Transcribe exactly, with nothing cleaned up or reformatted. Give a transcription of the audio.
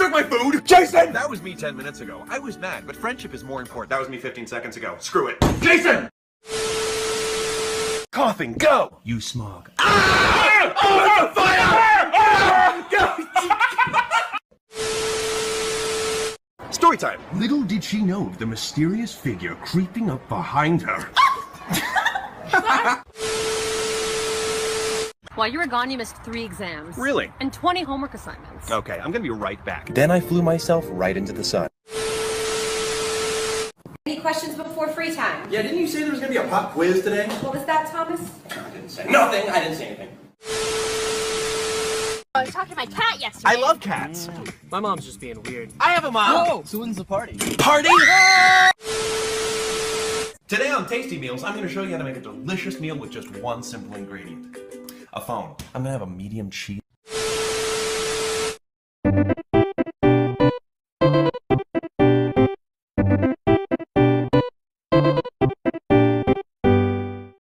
took my food! Jason! That was me ten minutes ago. I was mad, but friendship is more important. That was me fifteen seconds ago. Screw it. Jason! Coughing, go! You smog. Ah! Oh, it's a fire! Ah! Go! Story time. Little did she know of the mysterious figure creeping up behind her. While you were gone, you missed three exams. Really? And twenty homework assignments. Okay, I'm gonna be right back. Then I flew myself right into the sun. Any questions before free time? Yeah, didn't you say there was gonna be a pop quiz today? What was that, Thomas? I didn't say nothing. I didn't say anything. I was talking to my cat yesterday. I love cats. My mom's just being weird. I have a mom. Oh, so when's the party? Party? Today on Tasty Meals, I'm gonna show you how to make a delicious meal with just one simple ingredient. A phone. I'm gonna have a medium cheese